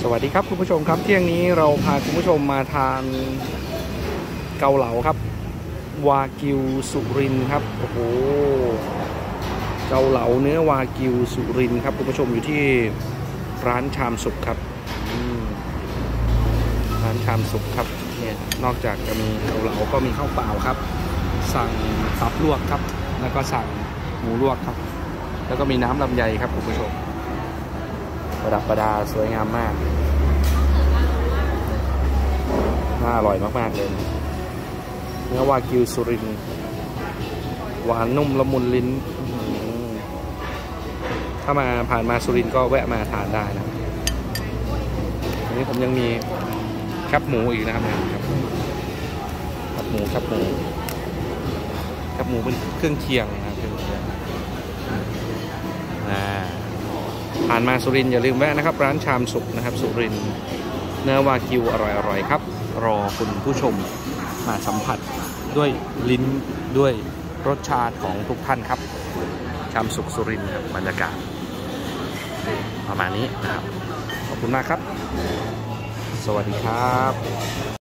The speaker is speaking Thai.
วัสดีครับคุณผู้ชมครับเที่ยงนี้เราพาคุณผู้ชมมาทานเกาเหลาครับวากิวสุรินทร์ครับโอ้โหเกาเหลาเนื้อวากิวสุรินทร์ครับคุณผู้ชมอยู่ที่ร้านชามสุขครับร้านชามสุขครับเนี่ยนอกจากจะมีเกาเหลาก็มีข้าวเปล่าครับสั่งตับลวกครับแล้วก็สั่งหมูลวกครับแล้วก็มีน้ำลำไยครับคุณผู้ชมประดับประดาสวยงามมากน่าอร่อยมากๆเลยเนื้อวากิวสุรินทร์หวานนุ่มละมุนลิ้นถ้ามาผ่านมาสุรินทร์ก็แวะมาทานได้นะอันนี้ผมยังมีแคบหมูอีกนะครับแคบหมูเป็นเครื่องเคียงนะครับผ่านมาสุรินทร์อย่าลืมแวะนะครับร้านชามสุขนะครับสุรินทร์เนื้อวากิวอร่อยๆครับรอคุณผู้ชมมาสัมผัสด้วยลิ้นด้วยรสชาติของทุกท่านครับชามสุขสุรินทร์บรรยากาศประมาณนี้นะครับขอบคุณมากครับสวัสดีครับ